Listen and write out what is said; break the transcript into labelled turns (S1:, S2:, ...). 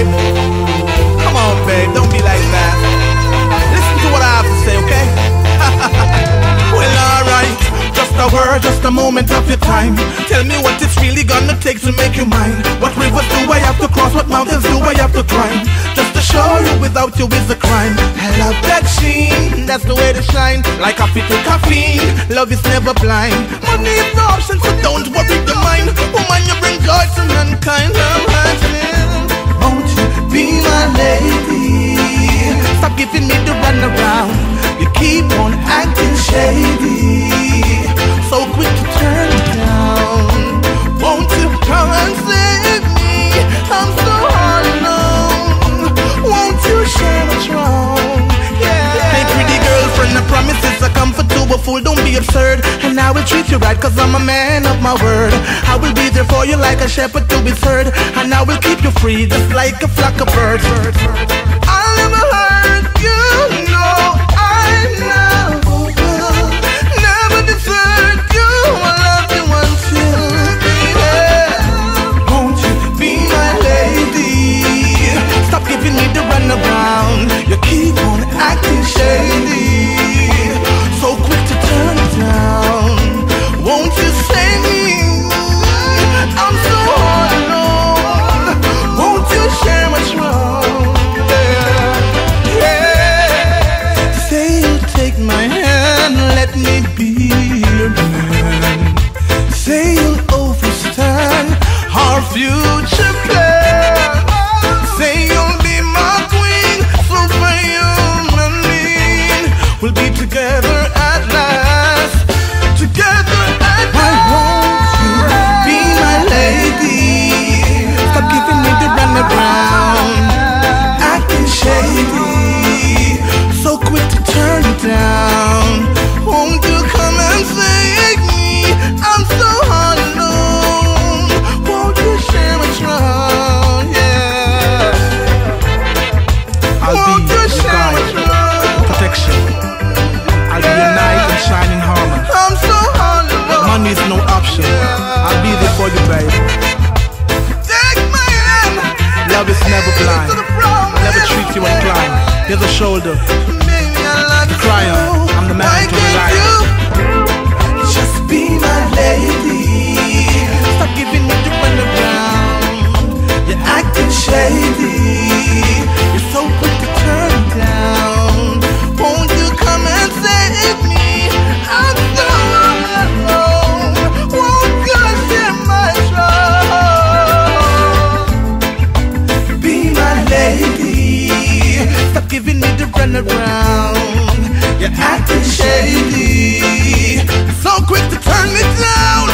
S1: babe. Come on, babe, don't be like that. Listen to what I have to say, okay? Well, alright. Just a word, just a moment of your time. Tell me what it's really gonna take to make you mine. What rivers do I have to cross? What mountains do I have to climb? Just to show you without you is a crime. I love that sheen, that's the way to shine. Like coffee to caffeine, love is never blind. Money is no option, so don't worry your mind. Woman, you bring joy to mankind. Won't you be my lady? Stop giving me the runaround. You keep on acting shady, so quick to turn it down. Won't you come and save me? I'm so all alone. Won't you share what's wrong? Yeah. Hey pretty girlfriend, I promise it's a comfort to a fool. Don't be absurd, and I will treat you right, cause I'm a man of my word. I will be there for you like a shepherd to his herd, and I will keep you free just like a flock of birds. I'll never hurt you, no, I know. Never desert you, I love you until the end. Won't you be my lady? Stop giving me the runaround. You keep on acting shady, so quick to turn it down. Won't you save me? I'm so all alone. Won't you share what's wrong? Yeah. Say you'll take my hand, let me be your man. Say you'll overstand our future plan. Say you'll be my queen, superhuman being. We'll be together at last, together at last. Why won't you be my lady? Stop giving me the runaround, acting shady, so quick to turn it down. Won't you come and save me? I'm so all alone. Won't you share what's wrong? Yeah. Won't you share what's wrong?
S2: Protection. I'll be your knight and shining armor.
S1: I'm so all alone.
S2: Money is no option. I'll be there for you, babe.
S1: Take my hand.
S2: Love is never blind.
S1: To the front.
S2: Never treat you inclined. Here's a shoulder.
S1: Baby, I love you
S2: Cry
S1: so.
S2: on. I'm the man
S1: Why
S2: to rely
S1: can't
S2: on.
S1: you just be my lady? Stop giving me the runaround. You're acting shady, you're so quick to turn it down. Won't you come and save me? I'm so alone. Won't you share my trouble? Be my lady. Stop giving me the runaround. You're acting shady, so quick to turn me down.